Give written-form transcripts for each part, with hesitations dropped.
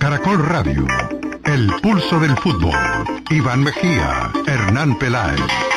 Caracol Radio, el pulso del fútbol. Iván Mejía, Hernán Peláez.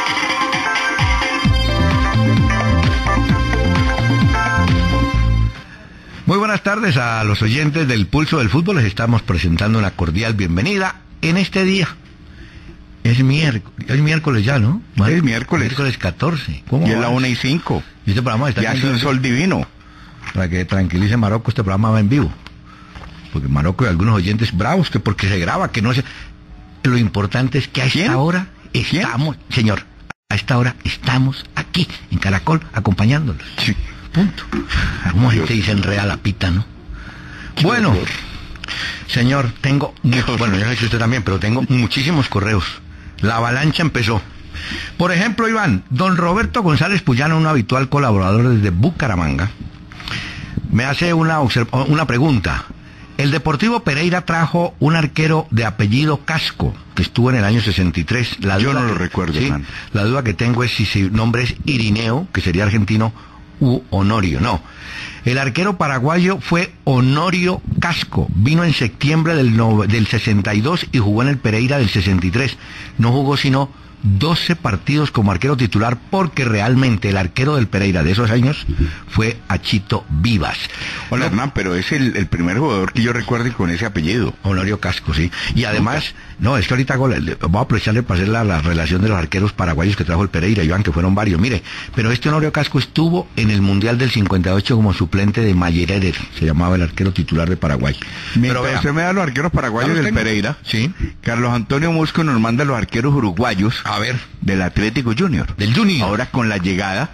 Muy buenas tardes a los oyentes del Pulso del Fútbol. Les estamos presentando una cordial bienvenida en este día. Es miércoles ya, ¿no? Es miércoles. Miércoles 14. ¿Cómo? Y es la 1:05. Y este programa está... Ya hace un sol divino. Para que tranquilice Marocco, este programa va en vivo. Porque Marocco y algunos oyentes bravos, que porque se graba, que no se... Lo importante es que a esta hora estamos... Señor, a esta hora estamos aquí, en Caracol, acompañándolos. Sí. Punto. Como gente dice enreda la pita, ¿no? Bueno, señor, tengo... Bueno, yo sé que usted también, pero tengo muchísimos correos. La avalancha empezó. Por ejemplo, Iván, don Roberto González Puyano, un habitual colaborador desde Bucaramanga, me hace una pregunta. El Deportivo Pereira trajo un arquero de apellido Casco, que estuvo en el año 63. Yo no lo recuerdo, ¿sí? Man. La duda que tengo es si su nombre es Irineo, que sería argentino, u Honorio. No. El arquero paraguayo fue Honorio Casco. Vino en septiembre del 62 y jugó en el Pereira del 63. No jugó sino 12 partidos como arquero titular, porque realmente el arquero del Pereira de esos años fue Achito Vivas. Hola, Hernán, pero es el primer jugador que yo recuerde con ese apellido. Honorio Casco, sí. Y además, no, es que ahorita voy a aprovecharle para hacer la relación de los arqueros paraguayos que trajo el Pereira, Iván, que fueron varios. Mire, pero este Honorio Casco estuvo en el Mundial del 58 como suplente de Mayerer, se llamaba el arquero titular de Paraguay. Pero usted me da los arqueros paraguayos del Pereira. Sí. Carlos Antonio Musco nos manda los arqueros uruguayos. A ver. Del Atlético Junior. Del Junior. Ahora con la llegada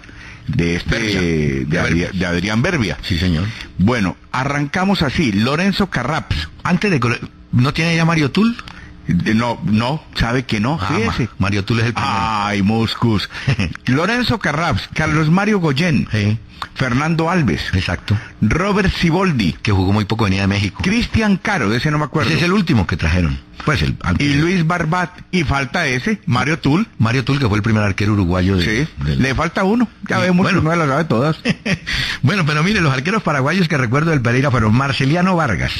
de de Adrián Berbia. Sí, señor. Bueno, arrancamos así. Lorenzo Carraps. Antes de... ¿No tiene ya Mario Tul? No, sabe que no. Fíjese. Mario Tul es el primero. Ay, Muscus. Lorenzo Carraps, Carlos Mario Goyen, Sí. Fernando Alves. Exacto. Robert Siboldi. Que jugó muy poco, venía de México. Cristian Caro, de ese no me acuerdo. Ese es el último que trajeron. Pues y Luis Barbat. Y falta ese, Mario Tul. Mario Tul, que fue el primer arquero uruguayo de... Sí, le falta uno. Ya vemos que no la sabe todas. Bueno, pero mire, los arqueros paraguayos que recuerdo del Pereira fueron Marceliano Vargas,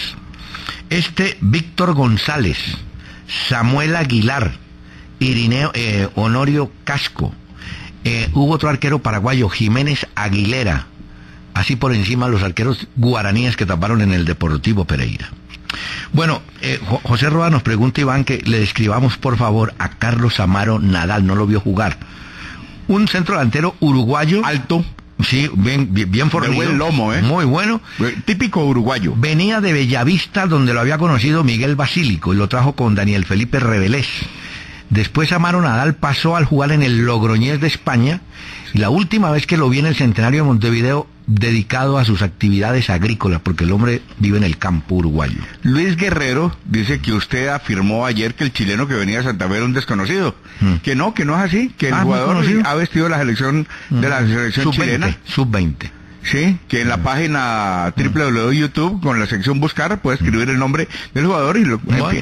Víctor González, Samuel Aguilar, Irineo, Honorio Casco. Hubo otro arquero paraguayo, Jiménez Aguilera. Así por encima los arqueros guaraníes que taparon en el Deportivo Pereira. Bueno, José Roa nos pregunta, Iván, que le describamos por favor a Carlos Amaro Nadal, no lo vio jugar. Un centro delantero uruguayo. Alto. Sí, bien fornido. De buen lomo, Muy bueno. Típico uruguayo. Venía de Bellavista, donde lo había conocido Miguel Basílico, y lo trajo con Daniel Felipe Revelés. Después Amaro Nadal pasó al jugar en el Logroñés de España, y la última vez que lo vi en el Centenario de Montevideo, dedicado a sus actividades agrícolas, porque el hombre vive en el campo uruguayo. Luis Guerrero dice que usted afirmó ayer que el chileno que venía a Santa Fe era un desconocido. Que no es así, que el jugador ha vestido la selección de la selección chilena. Sub-20. Sí, que en la página www.youtube, con la sección buscar, puede escribir el nombre del jugador y lo...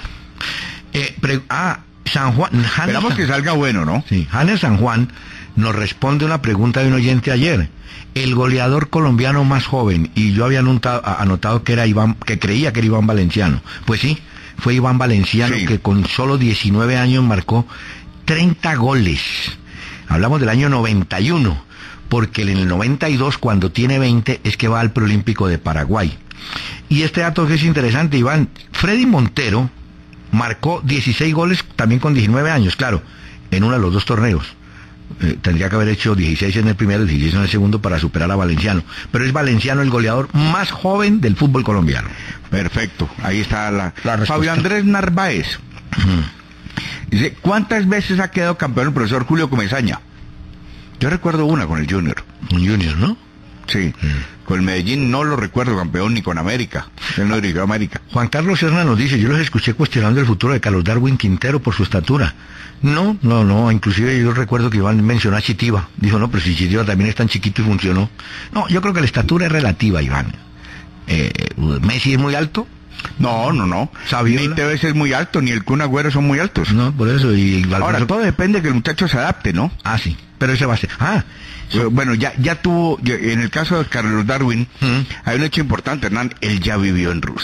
San Juan... Esperamos que salga bueno, ¿no? Sí, Janes San Juan nos responde una pregunta de un oyente ayer. El goleador colombiano más joven, y yo había anotado que era Iván, que creía que era Iván Valenciano. Pues sí, fue Iván Valenciano, sí, que con solo 19 años marcó 30 goles. Hablamos del año 91, porque en el 92, cuando tiene 20, es que va al Preolímpico de Paraguay. Y este dato que es interesante, Iván, Freddy Montero marcó 16 goles también con 19 años, claro, en uno de los dos torneos. Tendría que haber hecho 16 en el primero y 16 en el segundo para superar a Valenciano. Pero es Valenciano el goleador más joven del fútbol colombiano. Perfecto, ahí está la Fabio Andrés Narváez. Dice, ¿cuántas veces ha quedado campeón el profesor Julio Comesaña? Yo recuerdo una con el Junior. Un Junior, ¿no? Sí. Con el Medellín no lo recuerdo campeón ni con América. Él no dirigió a América. Juan Carlos Serna nos dice, yo los escuché cuestionando el futuro de Carlos Darwin Quintero por su estatura. No, inclusive yo recuerdo que Iván mencionó a Chitiva. Dijo, no, pero si Chitiva también es tan chiquito y funcionó. No, yo creo que la estatura es relativa, Iván. Messi es muy alto. No. Saviola. Ni Tevez es muy alto, ni el Kun Agüero son muy altos. No, por eso. Ahora, todo depende de que el muchacho se adapte, ¿no? Ah, sí. Pero ese va a ser... Bueno, ya tuvo, en el caso de Carlos Darwin, hay un hecho importante, Hernán, él ya vivió en Rusia.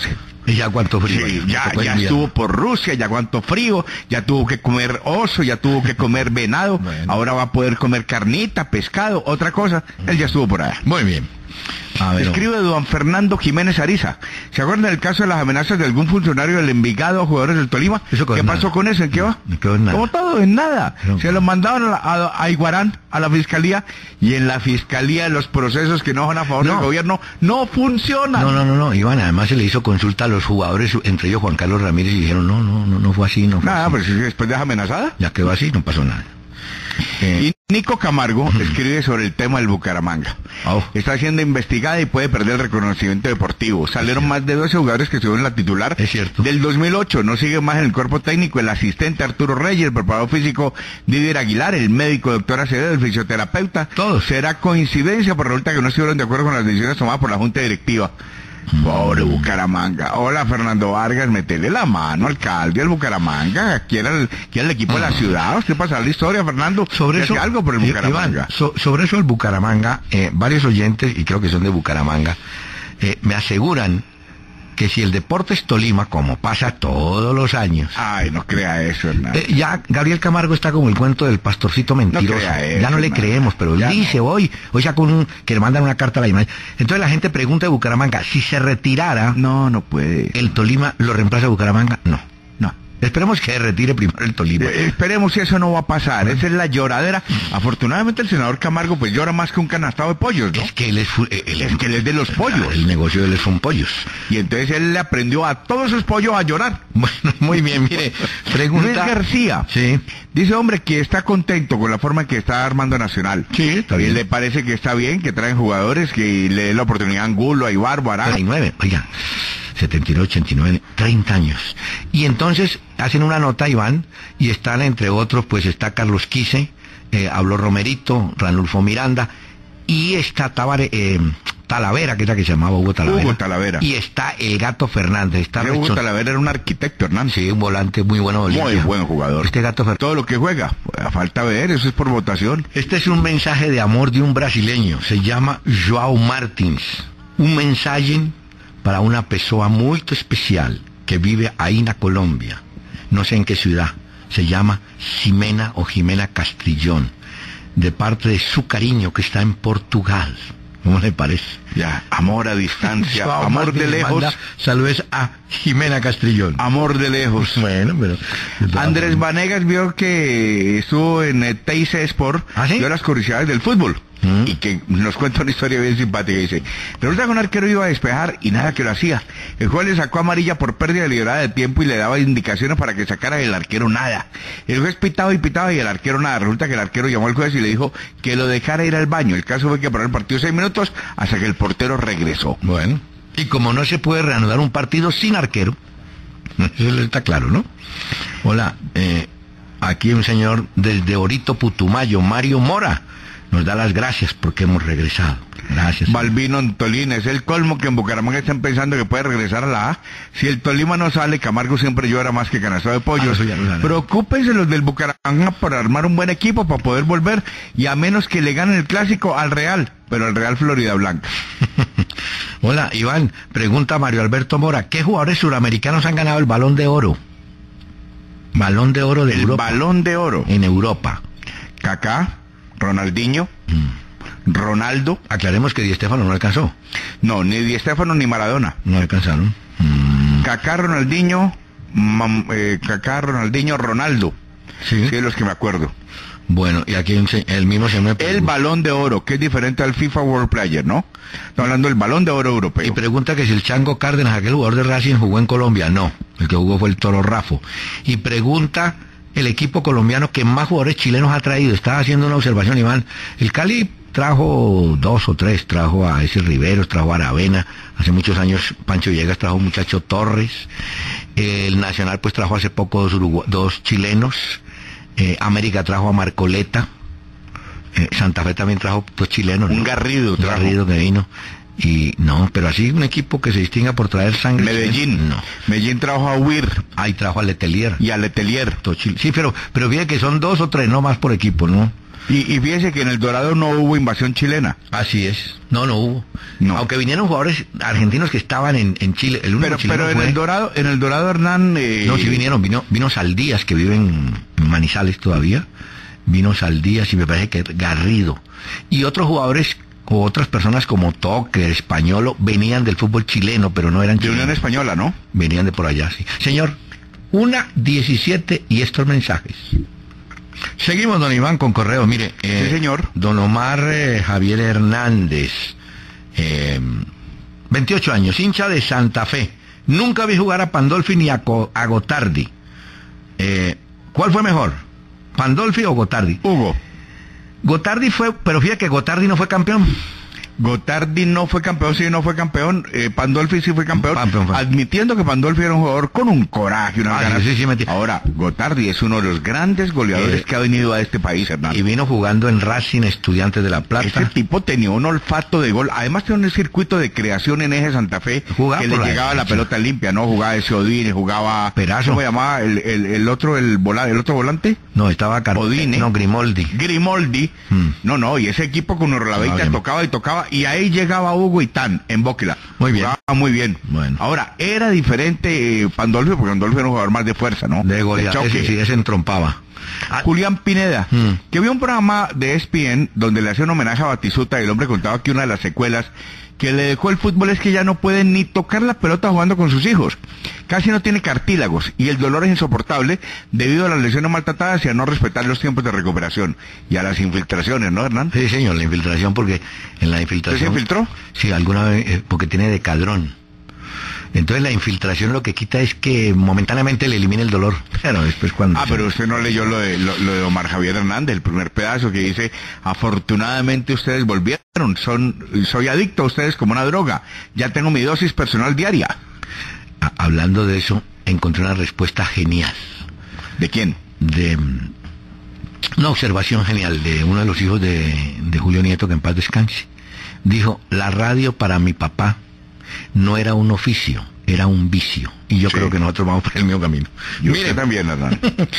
¿Y ya cuánto frío? Sí, ya estuvo por Rusia, ya aguantó frío, ya tuvo que comer oso, ya tuvo que comer venado, bueno. Ahora va a poder comer carnita, pescado, otra cosa. Él ya estuvo por allá. Muy bien. Escribe don Fernando Jiménez Ariza. ¿Se acuerdan del caso de las amenazas de algún funcionario del Envigado a jugadores del Tolima? ¿Qué pasó con eso? ¿En qué va? No quedó en nada. Como todo, en nada. No. Se lo mandaron a Iguarán, a la fiscalía, y en la fiscalía los procesos que no van a favor del gobierno no funcionan. No, Iván, además se le hizo consulta a los jugadores, entre ellos Juan Carlos Ramírez, y dijeron, no fue así, no fue nada, así. Pero si después de esa amenazada. Ya quedó así, no pasó nada. Y Nico Camargo escribe sobre el tema del Bucaramanga. Está siendo investigada y puede perder el reconocimiento deportivo. Salieron más de 12 jugadores que estuvieron en la titular del 2008. No sigue más en el cuerpo técnico el asistente Arturo Reyes, el preparador físico Didier Aguilar, el médico doctor Acevedo, el fisioterapeuta. Todos. Será coincidencia, pero resulta que no estuvieron de acuerdo con las decisiones tomadas por la Junta Directiva. Pobre Bucaramanga. Hola, Fernando Vargas, metele la mano, alcalde del Bucaramanga. Quiera el equipo de la ciudad. ¿Usted pasa la historia, Fernando? Sobre eso, algo por el Bucaramanga. Iván, sobre eso el Bucaramanga, varios oyentes, y creo que son de Bucaramanga, me aseguran que si el Deportes Tolima, como pasa todos los años... Ay, no crea eso, Hernán. Ya Gabriel Camargo está como el cuento del pastorcito mentiroso. No crea eso, ya no le creemos, pero él dice hoy sacó que le mandan una carta a la imagen. Entonces la gente pregunta de Bucaramanga, si se retirara... No puede. ¿El Tolima lo reemplaza a Bucaramanga? No. Esperemos que retire primero el Tolima. Esperemos si eso no va a pasar. Esa es la lloradera. Afortunadamente el senador Camargo pues llora más que un canastado de pollos, ¿no? Es que él es de los pollos. El negocio de él son pollos. Y entonces él le aprendió a todos esos pollos a llorar. Bueno, muy bien, mire. Pregunta Luis García. Sí. Dice, hombre, que está contento con la forma en que está armando Nacional. Sí, está bien. Le parece que está bien, que traen jugadores, que le den la oportunidad a Angulo, a Ibarbo, a Arana. 39, oiga. 79, 89, 30 años. Y entonces hacen una nota, Iván, y están entre otros, pues está Carlos Quise, habló Romerito, Ranulfo Miranda, y está Talavera, que es la que se llamaba Hugo Talavera. Y está el Gato Fernández. Hugo Talavera era un arquitecto, Hernán. Sí, un volante muy bueno. Muy buen jugador. Este Gato Fernández. Todo lo que juega, a falta ver, eso es por votación. Este es un mensaje de amor de un brasileño, se llama João Martins. Un mensaje para una persona muy especial que vive ahí en Colombia, no sé en qué ciudad, se llama Ximena o Jimena Castrillón, de parte de su cariño que está en Portugal. ¿Cómo le parece? Ya, amor a distancia, amor de lejos. Saludos a Jimena Castrillón. Amor de lejos. Bueno, pero... Andrés Vanegas vio que estuvo en TIC Sport, vio las curiosidades del fútbol. Y que nos cuenta una historia bien simpática. Dice, resulta que un arquero iba a despejar y nada que lo hacía. El juez le sacó amarilla por pérdida deliberada de tiempo y le daba indicaciones para que sacara el arquero nada. El juez pitaba y el arquero nada. Resulta que el arquero llamó al juez y le dijo que lo dejara ir al baño. El caso fue que paró el partido 6 minutos hasta que el portero regresó. Bueno, y como no se puede reanudar un partido sin arquero, eso está claro, ¿no? Hola, aquí un señor desde Orito Putumayo, Mario Mora, nos da las gracias porque hemos regresado. Gracias. Balbino Antolín, es el colmo que en Bucaramanga están pensando que puede regresar a la A. Si el Tolima no sale, Camargo siempre llora más que canastado de pollos. Preocúpense los del Bucaramanga por armar un buen equipo para poder volver, y a menos que le ganen el clásico al Real, pero al Real Florida Blanca. Hola, Iván, pregunta Mario Alberto Mora, ¿qué jugadores suramericanos han ganado el Balón de Oro? Balón de Oro de Europa. El Balón de Oro. En Europa. Kaká, Ronaldinho, Ronaldo. Aclaremos que Di Stéfano no alcanzó. No, ni Di Stéfano ni Maradona. No alcanzaron. Kaká, Ronaldinho, Ronaldo. Sí, de los que me acuerdo. Bueno, y aquí el mismo se me... El Balón de Oro, que es diferente al FIFA World Player, ¿no? Estamos hablando del Balón de Oro europeo. Y pregunta que si el Chango Cárdenas, aquel jugador de Racing, jugó en Colombia. No, el que jugó fue el Toro Rafo. Y pregunta el equipo colombiano que más jugadores chilenos ha traído. Estaba haciendo una observación, Iván. El Cali trajo 2 o 3, trajo a ese Riveros, trajo a Aravena. Hace muchos años Pancho Villegas trajo a un muchacho Torres. El Nacional pues trajo hace poco 2 chilenos. América trajo a Marcoleta. Santa Fe también trajo 2 chilenos. Un Garrido trajo. Garrido que vino. Y no, pero así un equipo que se distinga por traer sangre. Medellín. No. Medellín trajo a Huir. Ahí trajo a Letelier. Y a Letelier. Sí, pero fíjate que son 2 o 3, no más por equipo, ¿no? Y fíjese que en el Dorado no hubo invasión chilena. Así es. No hubo. No. Aunque vinieron jugadores argentinos que estaban en Chile. El único pero en el Dorado, Hernán... No, sí vinieron. Vino Saldías, que vive en Manizales todavía. Vino Saldías y me parece que Garrido. Y otros jugadores o otras personas como Toque, Españolo, venían del fútbol chileno, pero no eran chilenos. De Unión Española, ¿no? Venían de por allá, sí. Señor, 1:17 y estos mensajes. Seguimos, don Iván, con correo. Mire, sí, señor. Don Omar Javier Hernández, 28 años, hincha de Santa Fe. Nunca vi jugar a Pandolfi ni a Gotardi. ¿Cuál fue mejor? ¿Pandolfi o Gotardi? Hugo. Gotardi fue, pero fíjate que Gotardi no fue campeón. Gotardi no fue campeón, sí, no fue campeón. Pandolfi sí fue campeón. Admitiendo que Pandolfi era un jugador con un coraje, una ganas. Sí, ahora, Gotardi es uno de los grandes goleadores que ha venido a este país, Hernán. Y vino jugando en Racing, Estudiantes de La Plata. Ese tipo tenía un olfato de gol. Además tenía un circuito de creación en Eje Santa Fe, jugaba que le llegaba la pelota limpia, ¿no? Jugaba ese Odine, jugaba... Perazo. ¿Cómo se llamaba el otro volante? No, estaba Odine. No, Grimoldi. No, y ese equipo con Urralaveita tocaba, y ahí llegaba Hugo Itán en Bóquila. Muy bien. Jugaba muy bien. Bueno. Ahora, era diferente Pandolfi, porque Pandolfi era un jugador más de fuerza, ¿no? De goleador, ese entrompaba. Julián Pineda, que vio un programa de ESPN donde le hacía un homenaje a Batistuta, y el hombre contaba que una de las secuelas que le dejó el fútbol es que ya no puede ni tocar la pelota jugando con sus hijos. Casi no tiene cartílagos y el dolor es insoportable debido a las lesiones maltratadas y a no respetar los tiempos de recuperación y a las infiltraciones, ¿no, Hernán? Sí, señor, la infiltración, porque en la infiltración... ¿Usted se infiltró? Sí, alguna vez, porque tiene decadrón. Entonces la infiltración lo que quita es que momentáneamente le elimina el dolor, pero después cuando... pero usted no leyó lo de Omar Javier Hernández, el primer pedazo que dice: afortunadamente ustedes volvieron, soy adicto a ustedes como una droga, ya tengo mi dosis personal diaria. Hablando de eso, encontré una respuesta genial. ¿De quién? De una observación genial de uno de los hijos de Julio Nieto, que en paz descanse. Dijo: la radio para mi papá no era un oficio, era un vicio. Y yo creo que nosotros vamos por el mismo camino. Y usted también, Hernán.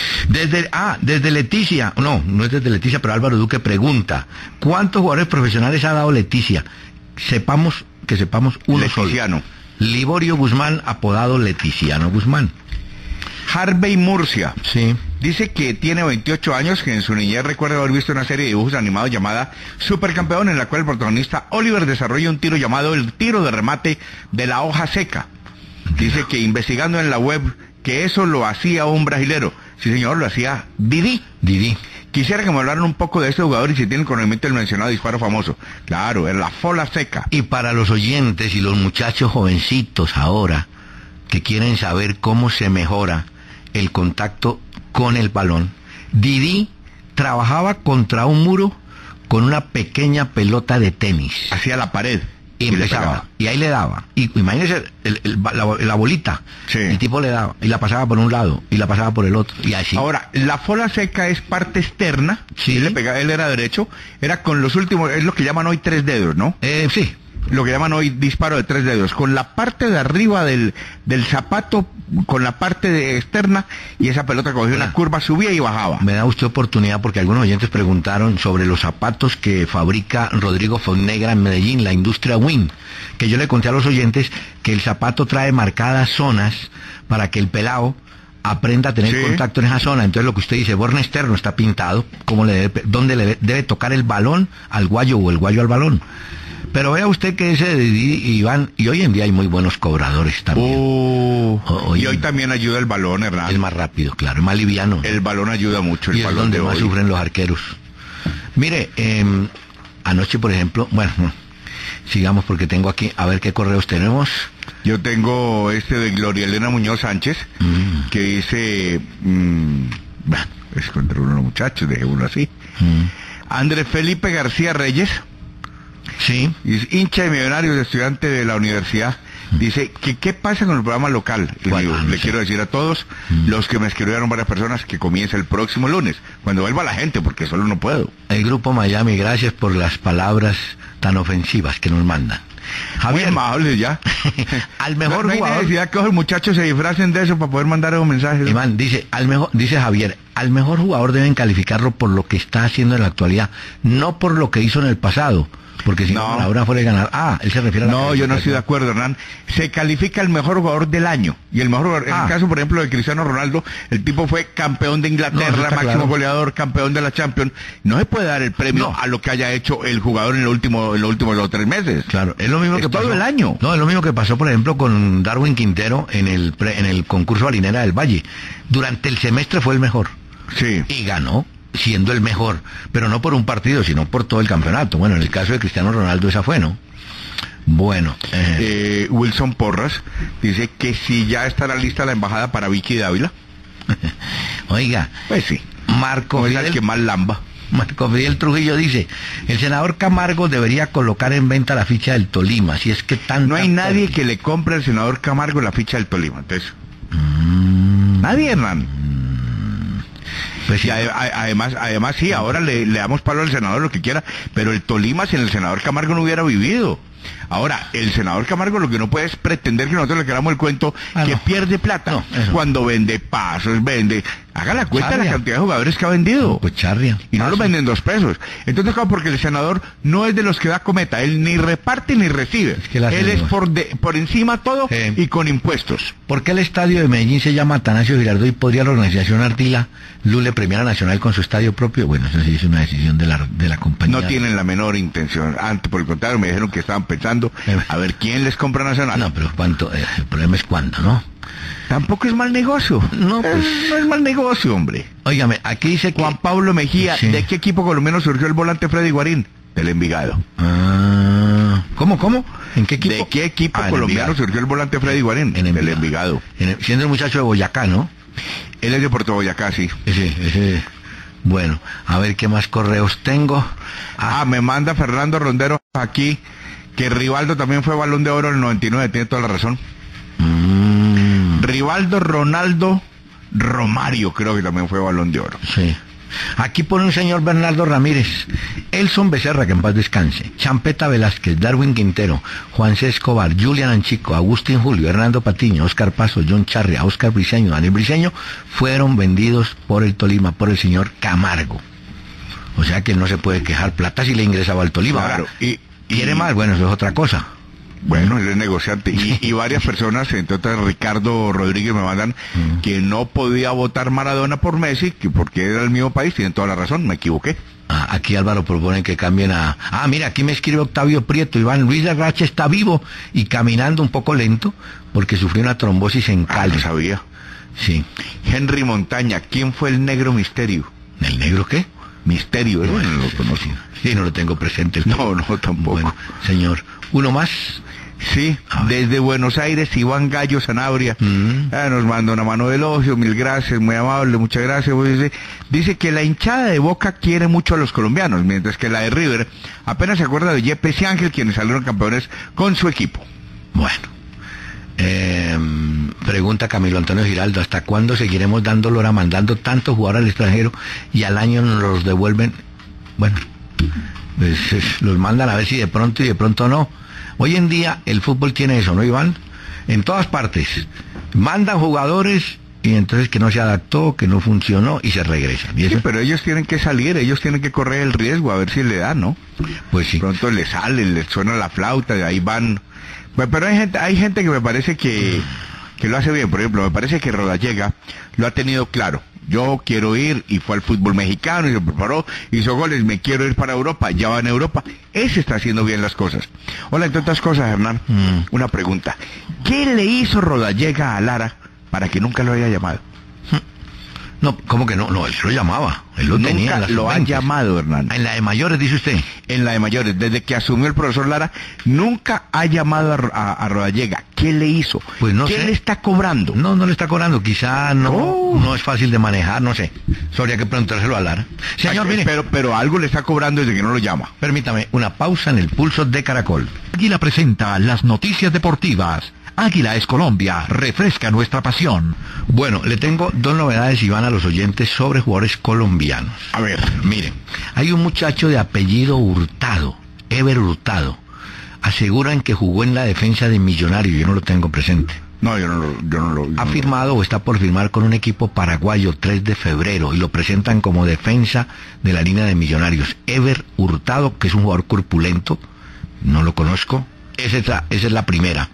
Desde Leticia, no es desde Leticia, pero Álvaro Duque pregunta: ¿cuántos jugadores profesionales ha dado Leticia? Que sepamos uno Leticiano. Solo. Liborio Guzmán, apodado Leticiano Guzmán. Harvey Murcia. Sí. Dice que tiene 28 años, que en su niñez recuerda haber visto una serie de dibujos animados llamada Supercampeón, en la cual el protagonista Oliver desarrolla un tiro llamado el tiro de remate de la hoja seca. Dice que investigando en la web que eso lo hacía un brasilero. Sí, señor, lo hacía Didi. Quisiera que me hablaran un poco de este jugador y si tienen conocimiento del mencionado disparo famoso. Claro, es la fola seca. Y para los oyentes y los muchachos jovencitos ahora que quieren saber cómo se mejora el contacto con el balón, Didi trabajaba contra un muro con una pequeña pelota de tenis. Hacia la pared. Y empezaba, y ahí le daba. Y imagínese la bolita. Sí. El tipo le daba, y la pasaba por un lado, y la pasaba por el otro, y así. Ahora, la fola seca es parte externa. Sí. Él era derecho, era con los últimos, es lo que llaman hoy 3 dedos, ¿no? Sí. Lo que llaman hoy disparo de 3 dedos, con la parte de arriba del zapato, con la parte externa, y esa pelota cogía una curva, subía y bajaba. Me da usted oportunidad, porque algunos oyentes preguntaron sobre los zapatos que fabrica Rodrigo Fonnegra en Medellín, la industria Win, que yo le conté a los oyentes que el zapato trae marcadas zonas para que el pelado aprenda a tener contacto en esa zona. Entonces lo que usted dice, borne externo está pintado, dónde le debe tocar el balón al guayo o el guayo al balón. Pero vea usted que ese de Iván, y hoy en día hay muy buenos cobradores también. Y hoy también ayuda el balón, Hernán. Es más rápido, claro, es más liviano. El balón ayuda mucho. Y es donde más sufren los arqueros. Mire, anoche, por ejemplo, bueno, sigamos porque tengo aquí, a ver qué correos tenemos. Yo tengo este de Gloria Elena Muñoz Sánchez, que dice, es contra uno de los muchachos, dejé uno así. Andrés Felipe García Reyes. Sí. Es hincha de Millonarios, estudiante de la universidad. Dice que qué pasa con el programa local. Le quiero decir a todos los que me escribieron varias personas que comienza el próximo lunes, cuando vuelva la gente, porque solo no puedo. El Grupo Miami, gracias por las palabras tan ofensivas que nos mandan. Muy amables ya. Al mejor jugador. No hay necesidad que los muchachos se disfracen de eso para poder mandar esos mensajes. Iván, dice Javier, al mejor jugador deben calificarlo por lo que está haciendo en la actualidad, no por lo que hizo en el pasado. Porque si no, ahora fuera de ganar. Él se refiere a No, yo no estoy de acuerdo, Hernán. Se califica el mejor jugador del año. Y el mejor jugador, en el caso, por ejemplo, de Cristiano Ronaldo, el tipo fue campeón de Inglaterra, máximo goleador, campeón de la Champions. No se puede dar el premio a lo que haya hecho el jugador en los últimos 2 o 3 meses. Claro, es lo mismo que pasó todo el año. No, es lo mismo que pasó, por ejemplo, con Darwin Quintero en el concurso Balinera del Valle. Durante el semestre fue el mejor. Sí. Y ganó, siendo el mejor, pero no por un partido, sino por todo el campeonato. Bueno, en el caso de Cristiano Ronaldo esa fue, ¿no? Bueno. Wilson Porras dice que si ya estará lista la embajada para Vicky Dávila. Oiga. Pues sí. Marco Fidel, es el que más lamba. Marco Fidel Trujillo dice, el senador Camargo debería colocar en venta la ficha del Tolima, si es que tanto... No hay nadie que le compre al senador Camargo la ficha del Tolima, entonces... Nadie, Hernán. Pues sí, además sí, ahora le damos palo al senador lo que quiera, pero el Tolima sin el senador Camargo no hubiera vivido. Ahora, el senador Camargo lo que no puede es pretender que nosotros le queramos el cuento que pierde plata cuando vende pasos, vende... Haga la cuenta de la cantidad de jugadores que ha vendido. Pues charria. Y no los venden 2 pesos. Entonces, claro, porque el senador no es de los que da cometa. Él ni reparte ni recibe. Él es por encima todo y con impuestos. ¿Por qué el estadio de Medellín se llama Atanasio Girardot y podría la organización Ardila Lule Premiera Nacional con su estadio propio? Bueno, eso sí es una decisión de la compañía. No tienen la menor intención. Antes, por el contrario, me dijeron que estaban pensando a ver quién les compra Nacional. No, pero ¿cuánto? El problema es cuándo, ¿no? Tampoco es mal negocio. No, pues no es mal negocio, hombre. Óigame, aquí dice que... Juan Pablo Mejía, ¿de qué equipo colombiano surgió el volante Freddy Guarín? Del Envigado. ¿Cómo? ¿En qué equipo? ¿De qué equipo colombiano surgió el volante Freddy Guarín? Del Envigado. Siendo el muchacho de Boyacá, ¿no? Él es de Puerto Boyacá, sí. Ese. Bueno, a ver qué más correos tengo. Me manda Fernando Rondero aquí que Rivaldo también fue Balón de Oro en el 99, tiene toda la razón. Rivaldo, Ronaldo, Romario creo que también fue Balón de Oro. Sí. Aquí pone un señor Bernardo Ramírez, Elson Becerra, que en paz descanse, Champeta Velázquez, Darwin Quintero, Juan C. Escobar, Julian Anchico, Agustín Julio, Hernando Patiño, Oscar Paso, John Charria, Oscar Briceño, Daniel Briceño, fueron vendidos por el Tolima, por el señor Camargo. O sea que él no se puede quejar, plata si le ingresaba al Tolima. Claro. Y quiere más, bueno, eso es otra cosa. Bueno, él es negociante. Y varias personas, entre otras Ricardo Rodríguez, me mandan que no podía votar Maradona por Messi, que porque era el mismo país. Tienen toda la razón, me equivoqué. Aquí Álvaro propone que cambien a... mira, aquí me escribe Octavio Prieto. Iván Luis Larrache está vivo y caminando un poco lento porque sufrió una trombosis en Cali. No sabía. Sí. Henry Montaña, ¿quién fue el negro Misterio? ¿El negro qué? Misterio, no lo conocí. Sí, no lo tengo presente. No, tampoco. Bueno, señor, ¿uno más? Sí, desde Buenos Aires, Iván Gallo Sanabria nos manda una mano de elogio, 1000 gracias, muy amable, muchas gracias. Dice que la hinchada de Boca quiere mucho a los colombianos, mientras que la de River apenas se acuerda de Yepes y Ángel, quienes salieron campeones con su equipo. Bueno, pregunta Camilo Antonio Giraldo, ¿hasta cuándo seguiremos dando lora mandando tantos jugadores al extranjero y al año nos los devuelven? Bueno, pues los mandan a ver si de pronto y de pronto no. Hoy en día el fútbol tiene eso, ¿no, Iván? En todas partes. Mandan jugadores y entonces que no se adaptó, que no funcionó y se regresan. ¿Y eso? Sí, pero ellos tienen que salir, ellos tienen que correr el riesgo a ver si le da, ¿no? Pues sí. Pronto le salen, les suena la flauta, y ahí van. Pero hay gente que me parece que lo hace bien. Por ejemplo, me parece que Rodallega lo ha tenido claro. Yo quiero ir, y fue al fútbol mexicano, y se preparó, hizo goles, me quiero ir para Europa, ya va en Europa. Ese está haciendo bien las cosas. Hola, entre otras cosas, Hernán, una pregunta. ¿Qué le hizo Rodallega a Lara para que nunca lo haya llamado? No, ¿cómo que no? No, él lo llamaba. Él lo tenía en las lo han llamado, Hernán. En la de mayores, dice usted. En la de mayores. Desde que asumió el profesor Lara, nunca ha llamado a Rodallega. ¿Qué le hizo? Pues no sé. ¿Qué le está cobrando? No le está cobrando. Quizá no es fácil de manejar, no sé. Habría que preguntárselo a Lara. Señor, mire. Pero algo le está cobrando desde que no lo llama. Permítame, una pausa en el pulso de Caracol. Águila presenta las noticias deportivas. Águila es Colombia, refresca nuestra pasión. Bueno, le tengo 2 novedades, Iván, a los oyentes sobre jugadores colombianos. A ver, miren, hay un muchacho de apellido Hurtado, Ever Hurtado. aseguran que jugó en la defensa de Millonarios, yo no lo tengo presente. No, yo no lo... Ha firmado o está por firmar con un equipo paraguayo 3 de febrero y lo presentan como defensa de la línea de Millonarios. Ever Hurtado, que es un jugador corpulento, no lo conozco. Esa es la primera.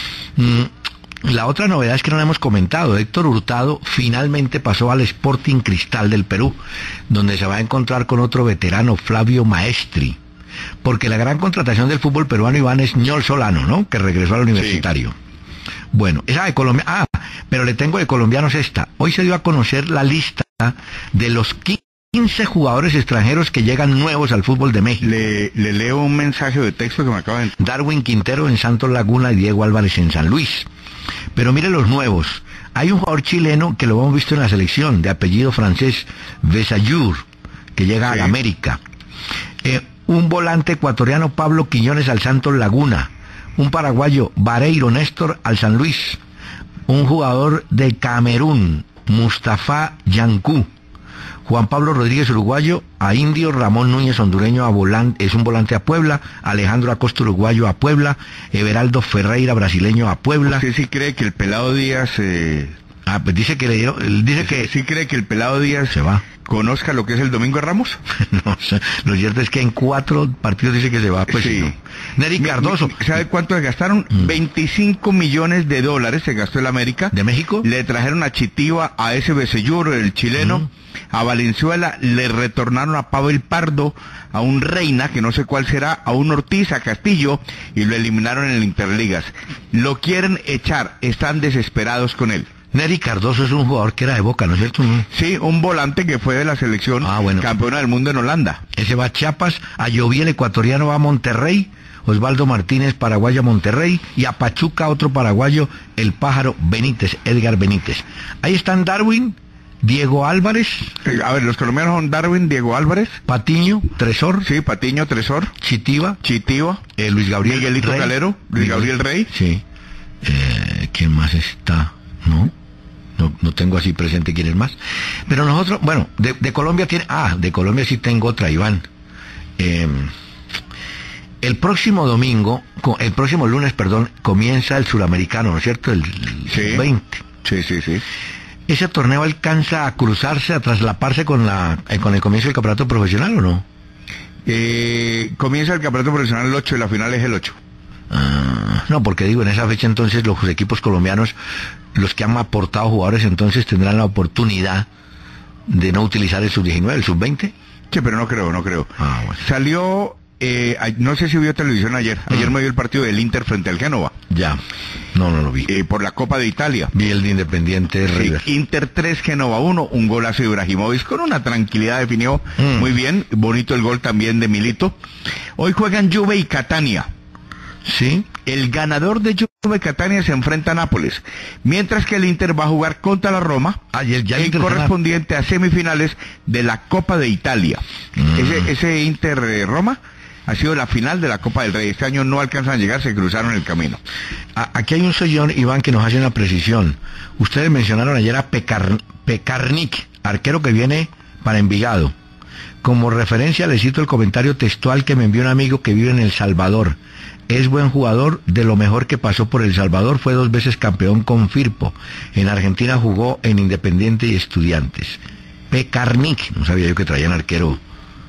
La otra novedad es que no la hemos comentado. Héctor Hurtado finalmente pasó al Sporting Cristal del Perú, donde se va a encontrar con otro veterano, Flavio Maestri. Porque la gran contratación del fútbol peruano, Iván, es Ñol Solano, ¿no? Que regresó al Universitario. Sí. Bueno, esa de Colombia... pero le tengo de colombianos esta. Hoy se dio a conocer la lista de los 15 jugadores extranjeros que llegan nuevos al fútbol de México. Le leo un mensaje de texto que me acaba de... Darwin Quintero en Santos Laguna y Diego Álvarez en San Luis. Pero mire los nuevos. Hay un jugador chileno que lo hemos visto en la selección, de apellido francés, Besayur, que llega a la América. Un volante ecuatoriano, Pablo Quiñones, al Santos Laguna. Un paraguayo, Vareiro Néstor, al San Luis. Un jugador de Camerún, Mustafa Yancú. Juan Pablo Rodríguez, uruguayo, a Indio. Ramón Núñez, hondureño, es un volante a Puebla. Alejandro Acosta, uruguayo, a Puebla. Everaldo Ferreira, brasileño, a Puebla. ¿Usted sí cree que el Pelado Díaz... pues dice que le dieron... Dice que... ¿Sí cree que el Pelado Díaz se va? ¿Conozca lo que es el Domingo de Ramos? No, lo cierto es que en 4 partidos dice que se va. Pues sí. No. Nery Cardoso. ¿Sabe cuánto le gastaron? 25 millones de dólares se gastó el América. ¿De México? Le trajeron a Chitiva, a ese Beseyur, el chileno. A Valenzuela le retornaron a Pavel Pardo, a un Reina, que no sé cuál será, a un Ortiz, a Castillo, y lo eliminaron en el Interligas. Lo quieren echar, están desesperados con él. Nery Cardoso es un jugador que era de Boca, ¿no es cierto? Sí, un volante que fue de la selección campeona del mundo en Holanda. Ese va a Chiapas, a Lloví, el ecuatoriano, va a Monterrey, Osvaldo Martínez, paraguayo, a Monterrey, y a Pachuca, otro paraguayo, el pájaro Benítez, Edgar Benítez. Ahí están Darwin, Diego Álvarez. A ver, los colombianos son Darwin, Diego Álvarez, Patiño, Tresor. Sí, Patiño, Tresor. Chitiva. Luis Gabriel Miguelito Rey. Calero, Luis Gabriel Rey. Sí. ¿Quién más está? No tengo así presente quién es más. Pero nosotros, bueno, de Colombia tiene... de Colombia sí tengo otra, Iván. El próximo lunes, comienza el suramericano, ¿no es cierto? El 20. Sí. ¿Ese torneo alcanza a cruzarse, a traslaparse con el comienzo del campeonato profesional o no? Comienza el campeonato profesional el 8 y la final es el 8. No, porque digo, en esa fecha entonces los equipos colombianos, los que han aportado jugadores, entonces tendrán la oportunidad de no utilizar el sub-19, el sub-20. Sí, pero no creo. Bueno. Salió, no sé si vio televisión ayer. Ayer me vio el partido del Inter frente al Génova. Ya, no lo vi. Por la Copa de Italia. Vi el de Independiente River. Inter 3, Génova 1, un golazo de Ibrahimovic con una tranquilidad, definió muy bien. Bonito el gol también de Milito. Hoy juegan Juve y Catania. Sí. El ganador de Juve Catania se enfrenta a Nápoles, mientras que el Inter va a jugar contra la Roma, el correspondiente a semifinales de la Copa de Italia. Ese Inter Roma ha sido la final de la Copa del Rey. Este año no alcanzan a llegar, se cruzaron el camino. Aquí hay un señor, Iván, que nos hace una precisión. Ustedes mencionaron ayer a Pekarnik, arquero que viene para Envigado. Como referencia le cito el comentario textual que me envió un amigo que vive en El Salvador. Es buen jugador, de lo mejor que pasó por El Salvador, fue 2 veces campeón con Firpo. En Argentina jugó en Independiente y Estudiantes. Pekarnik, no sabía yo que traían arquero.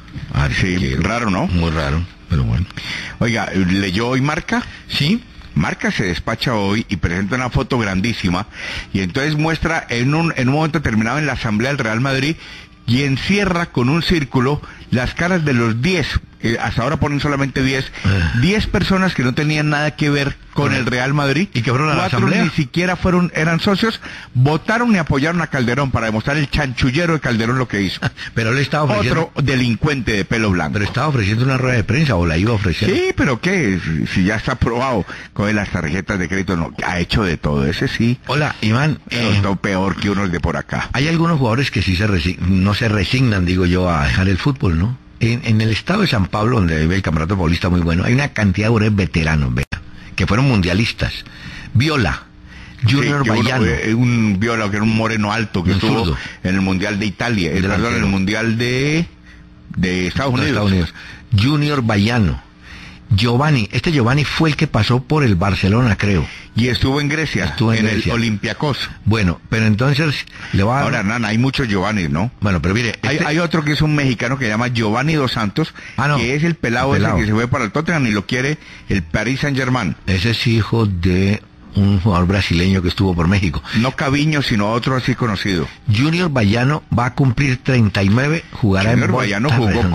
Sí, raro, ¿no? Muy raro, pero bueno. Oiga, ¿leyó hoy Marca? Sí. Marca se despacha hoy y presenta una foto grandísima, y entonces muestra en un momento determinado en la Asamblea del Real Madrid, y encierra con un círculo las caras de los 10, hasta ahora ponen solamente 10 personas que no tenían nada que ver con el Real Madrid, y que fueron a la 4 Asamblea. Ni siquiera eran socios, votaron y apoyaron a Calderón para demostrar el chanchullero de Calderón lo que hizo. Pero él estaba ofreciendo... Otro delincuente de pelo blanco. Pero estaba ofreciendo una rueda de prensa, o la iba a ofrecer. Sí, pero ¿qué? Si ya está aprobado con las tarjetas de crédito, no, ha hecho de todo, ese sí. Hola, Iván. No peor que unos de por acá. Hay algunos jugadores que sí no se resignan, digo yo, a dejar el fútbol, ¿no? En el estado de San Pablo, donde ve el campeonato paulista muy bueno, hay una cantidad de jugadores veteranos, que fueron mundialistas. Viola, Junior Bayano. Un Viola, que era un moreno alto, que estuvo zurdo en el Mundial de Italia, en el Mundial de Estados Unidos. Junior Bayano. Este Giovanni fue el que pasó por el Barcelona, creo. Y estuvo en Grecia, el Olympiacos. Bueno, pero entonces le va a... Ahora, Hernán, hay muchos Giovanni, ¿no? Bueno, pero mire... Hay otro que es un mexicano que se llama Giovanni Dos Santos, que es el pelado ese que se fue para el Tottenham y lo quiere el Paris Saint-Germain. Ese es hijo de un jugador brasileño que estuvo por México. No Caviño, sino otro así conocido. Junior Bayano va a cumplir 39, jugará Junior Bayano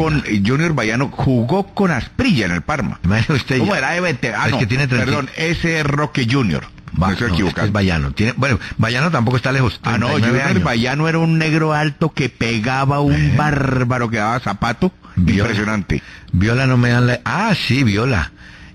jugó con Asprilla en el Parma. Usted ¿Cómo era de veterano? Es que tiene 30... Perdón, ese es Roque Junior. No estoy equivocado. Es Bayano. Bueno, Bayano tampoco está lejos. Junior Bayano era un negro alto que pegaba un bárbaro que daba zapato. Impresionante. Viola no me dan la... sí, Viola.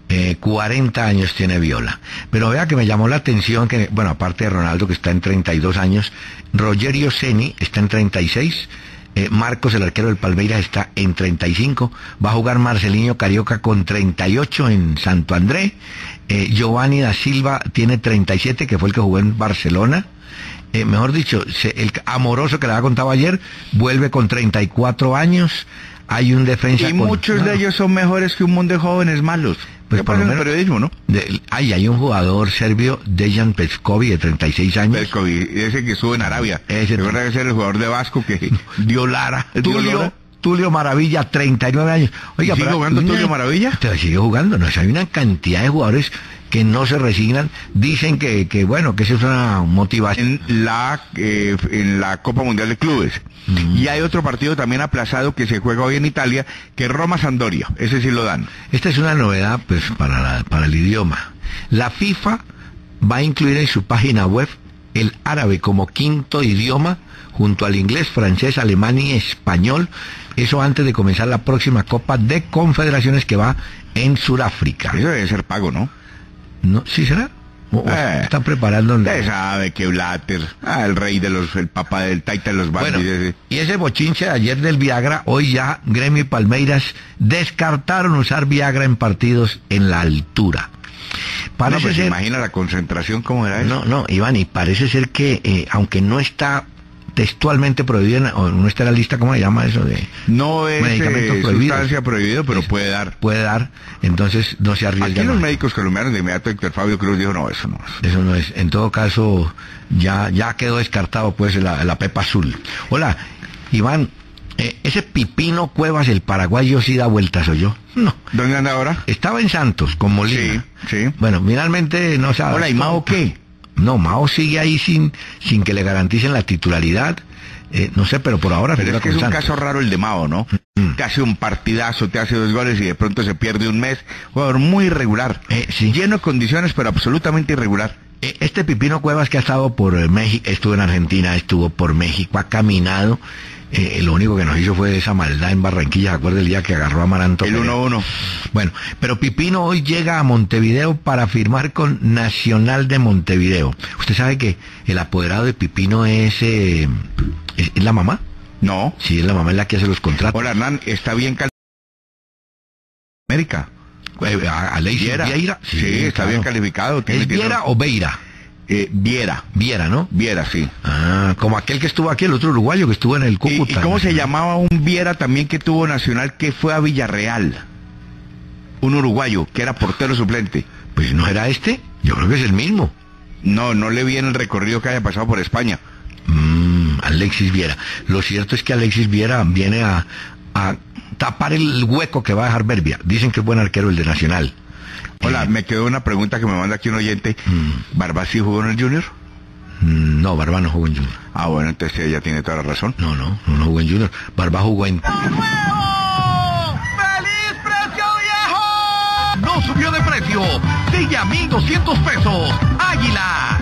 40 años tiene Viola. Pero vea que me llamó la atención que, bueno, aparte de Ronaldo, que está en 32 años, Rogerio Ceni está en 36, Marcos, el arquero del Palmeiras, está en 35, va a jugar Marcelinho Carioca con 38 en Santo André, Giovanni da Silva tiene 37, que fue el que jugó en Barcelona. Mejor dicho, el Amoroso que le había contado ayer, vuelve con 34 años. Hay un defensa... Y muchos de ellos son mejores que un montón de jóvenes malos. Pues por lo menos, periodismo, ¿no? Hay un jugador serbio, Dejan Petković, de 36 años. Petković, ese que estuvo en Arabia. Recuerda que ese era el jugador de Vasco que dio Lara. Tulio Maravilla, 39 años. Oiga, ¿sigue jugando Tulio Maravilla? Sigue jugando, no, hay una cantidad de jugadores que no se resignan, dicen que bueno, que eso es una motivación. En la Copa Mundial de Clubes. Y hay otro partido también aplazado que se juega hoy en Italia, que es Roma-Sampdoria, ese sí lo dan. Esta es una novedad pues para el idioma. La FIFA va a incluir en su página web el árabe como quinto idioma, junto al inglés, francés, alemán y español, eso antes de comenzar la próxima Copa de Confederaciones que va en Sudáfrica. Eso debe ser pago, ¿no? No, ¿sí será? Están preparando... Usted sabe que Blatter, el rey el papá del Taita de los bandidos. Bueno, y ese bochinche de ayer del Viagra, hoy ya Gremio y Palmeiras descartaron usar Viagra en partidos en la altura. Parece ser... Imagina la concentración, ¿cómo era eso? No, Iván, y parece ser que, aunque no está textualmente prohibida, o no está en la lista, ¿cómo se llama eso? No es sustancia prohibida, pero puede dar. Puede dar, entonces no se arriesga. Aquí los médicos colombianos de inmediato, Héctor Fabio Cruz dijo, no, eso no es. Eso no es, en todo caso, ya quedó descartado pues la pepa azul. Hola, Iván, ese Pipino Cuevas, el paraguayo, sí da vueltas, ¿o yo? No. ¿Dónde anda ahora? Estaba en Santos, con Molina. Sí. Bueno, finalmente no sabe. Hola, ¿y Mao qué? No, Mao sigue ahí sin que le garanticen la titularidad. No sé, pero por ahora... Pero es que es un caso raro el de Mao, ¿no? Te hace un partidazo, te hace 2 goles y de pronto se pierde un mes. Jugador muy irregular. Sí. Lleno de condiciones, pero absolutamente irregular. Este Pipino Cuevas que ha estado por México, estuvo en Argentina, estuvo por México, ha caminado... lo único que nos hizo fue esa maldad en Barranquilla, ¿se acuerda el día que agarró a Amaranto? El 1-1. Bueno, pero Pipino hoy llega a Montevideo para firmar con Nacional de Montevideo. ¿Usted sabe que el apoderado de Pipino es la mamá? No. Sí, es la mamá, es la que hace los contratos. Hola, Hernán, ¿está bien América? Alexis Vieira. Sí, está bien calificado. ¿Es Viera o Beira? Viera, ¿no? Viera, sí. Como aquel que estuvo aquí, el otro uruguayo que estuvo en el Cúcuta. ¿Y cómo se llamaba un Viera también que tuvo Nacional que fue a Villarreal? Un uruguayo que era portero suplente. Pues no era este, yo creo que es el mismo. No le vi en el recorrido que haya pasado por España. Alexis Viera. Lo cierto es que Alexis Viera viene a tapar el hueco que va a dejar Berbia. Dicen que es buen arquero el de Nacional. Hola, me quedó una pregunta que me manda aquí un oyente. ¿Barba sí jugó en el Junior? No, Barba no jugó en Junior. Bueno, entonces ella tiene toda la razón. No jugó en Junior. Barba jugó en... ¡Feliz precio, viejo! No subió de precio. Sigue a 1,200 pesos. Águila.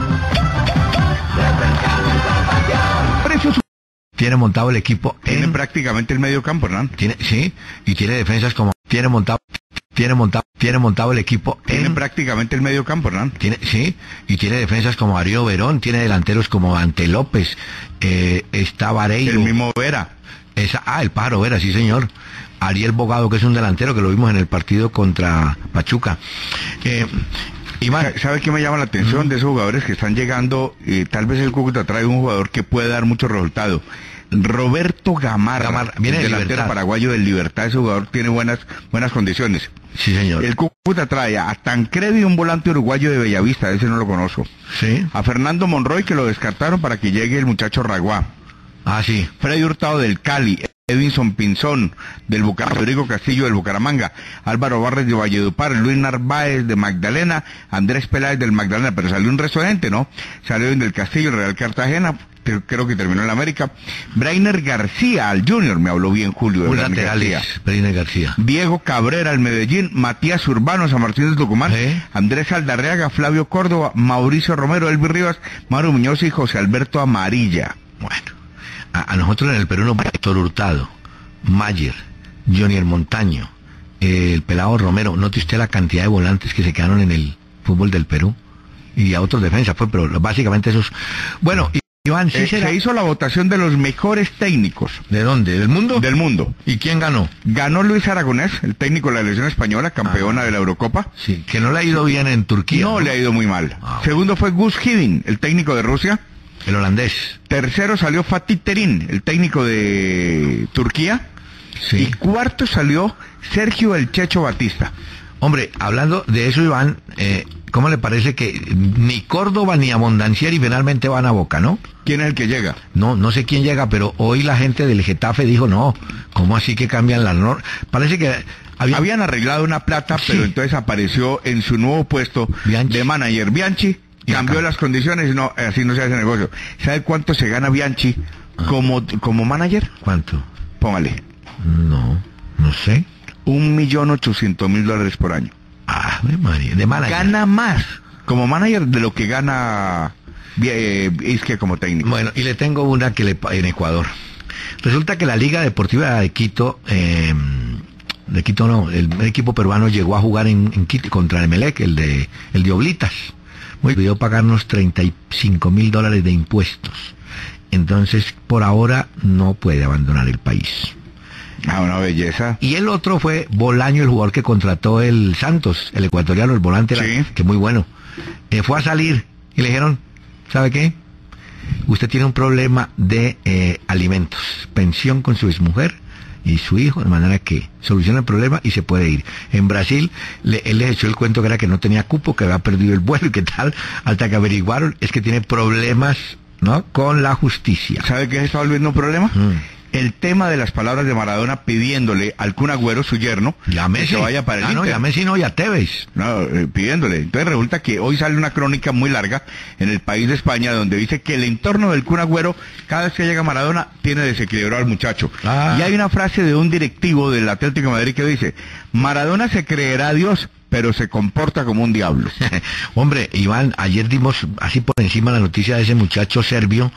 Precio tiene montado el equipo. Tiene prácticamente el medio campo, ¿no? Sí, y tiene defensas como... Tiene montado el equipo. Tiene prácticamente el medio campo, ¿no? Sí, y tiene defensas como Darío Verón, tiene delanteros como Ante López, está Vareiro. El mismo Vera. El Pájaro Vera, sí señor. Ariel Bogado, que es un delantero, que lo vimos en el partido contra Pachuca. Iván, ¿sabe qué me llama la atención de esos jugadores que están llegando? Tal vez el Cúcuta trae un jugador que puede dar mucho resultado. Roberto Gamarra, viene el delantero paraguayo del Libertad. Ese jugador tiene buenas condiciones. Sí, señor. El Cúcuta puta trae a Tancredi, un volante uruguayo de Bellavista, ese no lo conozco. Sí. A Fernando Monroy, que lo descartaron para que llegue el muchacho Raguá. Ah, sí. Freddy Hurtado del Cali, Edinson Pinzón del Bucaramanga, Rodrigo Castillo del Bucaramanga, Álvaro Barres de Valledupar, Luis Narváez de Magdalena, Andrés Peláez del Magdalena, pero salió un resto de gente, ¿no? Salió del Castillo, el Real Cartagena, creo que terminó en la América. Brainer García al Junior, me habló bien Julio de Brainer García. Diego Cabrera al Medellín, Matías Urbano, San Martín de Tucumán, Andrés Aldarreaga, Flavio Córdoba, Mauricio Romero, Elvis Rivas, Mauro Muñoz y José Alberto Amarilla. Bueno, a nosotros en el Perú nos va Héctor Hurtado, Mayer, Johnny el Montaño, el Pelado Romero. Note usted la cantidad de volantes que se quedaron en el fútbol del Perú, y a otros defensas, pero básicamente esos. Bueno, Iván, ¿sí se hizo la votación de los mejores técnicos. ¿De dónde? ¿Del mundo? Del mundo. ¿Y quién ganó? Ganó Luis Aragonés, el técnico de la selección española, campeona de la Eurocopa. Sí, que no le ha ido bien en Turquía. No, le ha ido muy mal. Segundo fue Gus Hiddink, el técnico de Rusia. El holandés. Tercero salió Fatih Terim, el técnico de Turquía. Sí. Y cuarto salió Sergio El Checho Batista. Hombre, hablando de eso, Iván, ¿cómo le parece que ni Córdoba ni Abondancieri finalmente van a Boca, no? ¿Quién es el que llega? No sé quién llega, pero hoy la gente del Getafe dijo, no, ¿cómo así que cambian las normas? Parece que habían arreglado una plata, sí. Pero entonces apareció en su nuevo puesto de manager Bianchi, cambió las condiciones, no, así no se hace negocio. ¿Sabe cuánto se gana Bianchi como manager? ¿Cuánto? Póngale. No sé. $1.800.000 por año. Ah, María, de manager. Gana más como manager de lo que gana Isque como técnico. Bueno, y le tengo una en Ecuador. Resulta que la Liga Deportiva de Quito, el equipo peruano llegó a jugar en Quito contra el Emelec, el de Oblitas. Pidió pagarnos $35.000 de impuestos. Entonces, por ahora, no puede abandonar el país. Ah, una belleza. Y el otro fue Bolaño, el jugador que contrató el Santos, el ecuatoriano, el volante, sí. Que muy bueno. Fue a salir y le dijeron, ¿sabe qué? Usted tiene un problema de alimentos, pensión con su exmujer y su hijo, de manera que soluciona el problema y se puede ir. En Brasil, él les echó el cuento que era que no tenía cupo, que había perdido el vuelo y qué tal, hasta que averiguaron, es que tiene problemas, ¿no?, con la justicia. ¿Sabe qué se está volviendo un problema? El tema de las palabras de Maradona pidiéndole al Kun Agüero, su yerno, que se vaya para el Inter. No, y a Messi no, y a Tevez. No, pidiéndole. Entonces resulta que hoy sale una crónica muy larga en El País de España donde dice que el entorno del Kun Agüero, cada vez que llega Maradona, tiene desequilibrado al muchacho. Y hay una frase de un directivo del Atlético de Madrid que dice, Maradona se creerá Dios, pero se comporta como un diablo. Hombre, Iván, ayer dimos así por encima la noticia de ese muchacho serbio.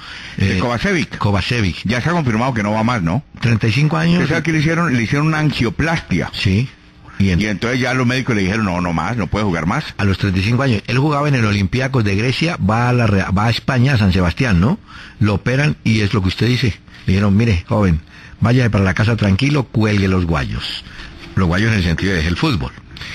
Kovacevic. Ya se ha confirmado que no va más, ¿no? 35 años. ¿Usted sabe que le hicieron una angioplastia? Sí. Y entonces ya los médicos le dijeron, no más, no puede jugar más. A los 35 años. Él jugaba en el Olympiacos de Grecia, va a España, a San Sebastián, ¿no? Lo operan y es lo que usted dice. Le dijeron, mire, joven, vaya para la casa tranquilo, cuelgue los guayos. Los guayos en el sentido de el fútbol.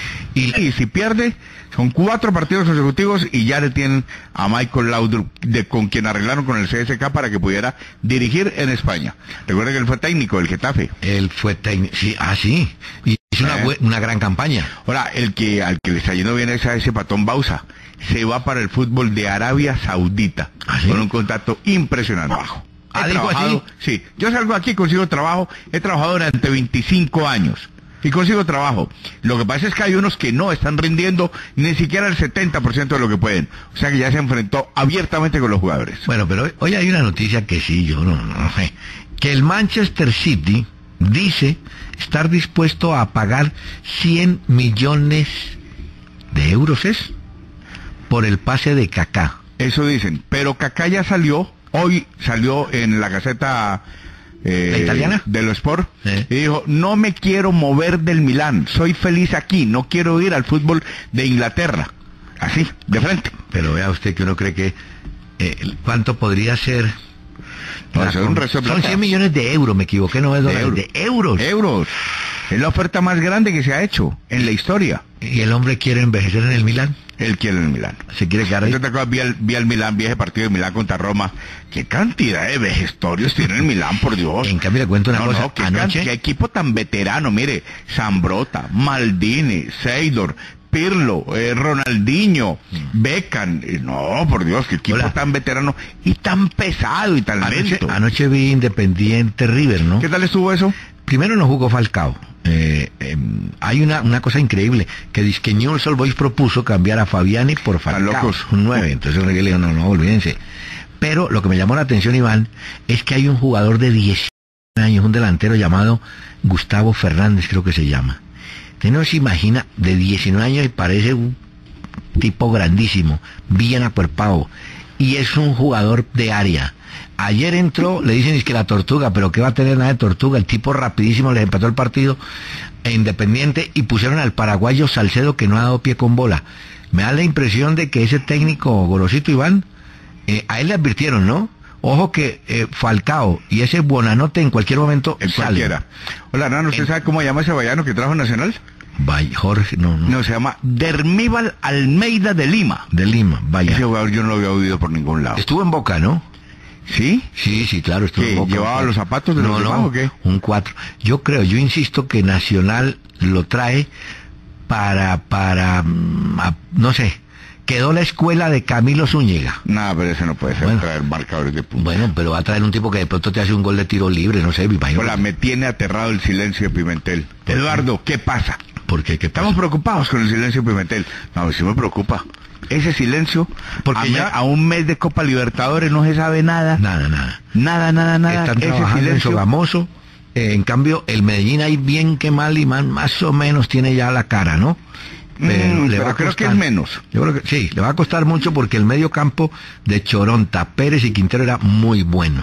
Y si pierde, son 4 partidos consecutivos y ya le tienen a Michael Laudrup, con quien arreglaron con el CSK para que pudiera dirigir en España. Recuerda que él fue técnico del Getafe. Él fue técnico, sí, sí. Y hizo una gran campaña. Ahora, al que le está yendo bien es a ese Patón Bausa. Se va para el fútbol de Arabia Saudita. ¿Sí? Con un contrato impresionante. ¿Dijo así? Sí, yo salgo aquí y consigo trabajo. He trabajado durante 25 años. Y consigo trabajo. Lo que pasa es que hay unos que no están rindiendo ni siquiera el 70% de lo que pueden. O sea que ya se enfrentó abiertamente con los jugadores. Bueno, pero hoy hay una noticia que sí, yo no sé. Que el Manchester City dice estar dispuesto a pagar 100 millones de euros, ¿es? Por el pase de Kaká. Eso dicen. Pero Kaká ya hoy salió en la Gaceta... ¿La italiana? De los Sport, y dijo, no me quiero mover del Milán, soy feliz aquí, no quiero ir al fútbol de Inglaterra, así, de frente. Pero vea usted que uno cree que, ¿cuánto podría ser? Son 100 millones de euros, me equivoqué, no es dólares, de euros. Euros, es la oferta más grande que se ha hecho en la historia. ¿Y el hombre quiere envejecer en el Milán? Él quiere en el Milán. ¿Se quiere quedar ahí? Yo te acuerdas, vi al Milán, vi ese partido de Milán contra Roma. ¿Qué cantidad de vejestorios tiene el Milán, por Dios? En cambio le cuento una cosa. ¿Qué equipo tan veterano? Mire, Zambrotta, Maldini, Seydor, Pirlo, Ronaldinho, Beckham. No, por Dios, qué equipo tan veterano y tan pesado y tan lento. Anoche vi Independiente River, ¿no? ¿Qué tal estuvo eso? Primero no jugó Falcao. Hay una cosa increíble, que dice que Newell's Old Boys propuso cambiar a Fabiani por Falcao. Locos. Un 9, entonces le dijo, no, olvídense. Pero lo que me llamó la atención, Iván, es que hay un jugador de 19 años, un delantero llamado Gustavo Fernández, creo que se llama. Usted no se imagina, de 19 años y parece un tipo grandísimo, bien acuerpado, y es un jugador de área. Ayer entró, le dicen es que la tortuga, pero ¿qué va a tener nada de tortuga? El tipo rapidísimo les empató el partido e Independiente, y pusieron al paraguayo Salcedo, que no ha dado pie con bola. Me da la impresión de que ese técnico Gorosito, Iván, a él le advirtieron, ¿no? Ojo que Falcao y ese Buonanotte en cualquier momento salen. Hola, Nano, ¿usted sabe cómo llama ese vallano que trajo Nacional? Jorge, no. No, se llama Dermíbal Almeida de Lima. De Lima, vaya. Ese jugador yo no lo había oído por ningún lado. Estuvo en Boca, ¿no? ¿Sí? Sí, claro, estuvo en Boca. ¿Llevaba los zapatos de los demás o qué? Un 4. Yo insisto que Nacional lo trae para no sé, quedó la escuela de Camilo Zúñiga. Nada, pero ese no puede ser, traer marcadores de punta. Bueno, pero va a traer un tipo que de pronto te hace un gol de tiro libre, no sé, me imagino. Hola, me tiene aterrado el silencio de Pimentel. Eduardo, ¿qué pasa? ¿Por qué? ¿Qué pasa? Estamos preocupados con el silencio de Pimentel. No, sí me preocupa. Ese silencio, porque ya a un mes de Copa Libertadores no se sabe nada. Nada. Están trabajando en Sogamoso. En cambio, el Medellín ahí bien que mal y más o menos tiene ya la cara, ¿no? Pero creo que es menos. Yo creo que sí, le va a costar mucho porque el medio campo de Choronta, Pérez y Quintero era muy bueno.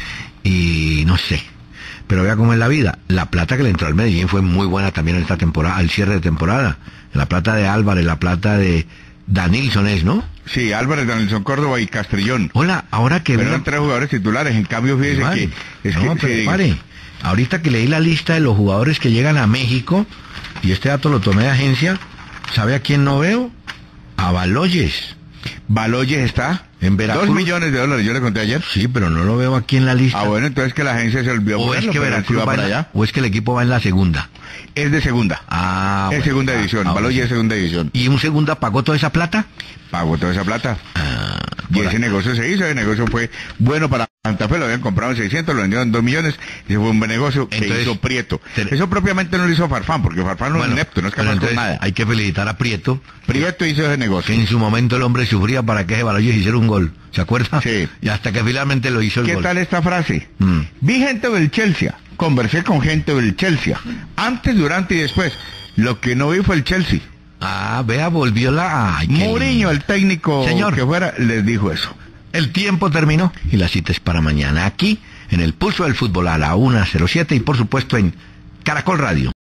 Y no sé, pero vea cómo es la vida. La plata que le entró al Medellín fue muy buena también en esta temporada, al cierre de temporada. La plata de Álvarez, la plata de Danilson es, ¿no? Sí, Álvarez, Danilson, Córdoba y Castrillón. Hola, ahora que... Pero eran 3 jugadores titulares, en cambio fíjese pare. Ahorita que leí la lista de los jugadores que llegan a México, y este dato lo tomé de agencia, ¿sabe a quién no veo? A Baloyes. Baloyes está en Veracruz. $2 millones, yo le conté ayer. Sí, pero no lo veo aquí en la lista. Ah, bueno, entonces que la agencia se olvidó. O es que Veracruz va para allá. O es que el equipo va en la segunda. Es de segunda. Es segunda edición. Baloyes es segunda edición. ¿Y un segunda pagó toda esa plata? Pagó toda esa plata. Y ese negocio se hizo, ese negocio fue bueno para Santa Fe, lo habían comprado en 600, lo vendieron en 2 millones, y ese fue un buen negocio que hizo Prieto. Eso propiamente no lo hizo Farfán, porque Farfán no es inepto, no es capaz con nada. Hay que felicitar a Prieto. Prieto hizo ese negocio. Que en su momento el hombre sufría para que ese Baloyes hiciera un gol, ¿se acuerda? Sí. Y hasta que finalmente lo hizo el gol. ¿Qué tal esta frase? Vi gente del Chelsea, conversé con gente del Chelsea, antes, durante y después. Lo que no vi fue el Chelsea. Vea, volvió Mourinho, el técnico señor que fuera, les dijo eso. El tiempo terminó y la cita es para mañana aquí, en el Pulso del Fútbol a la 1:07 y por supuesto en Caracol Radio.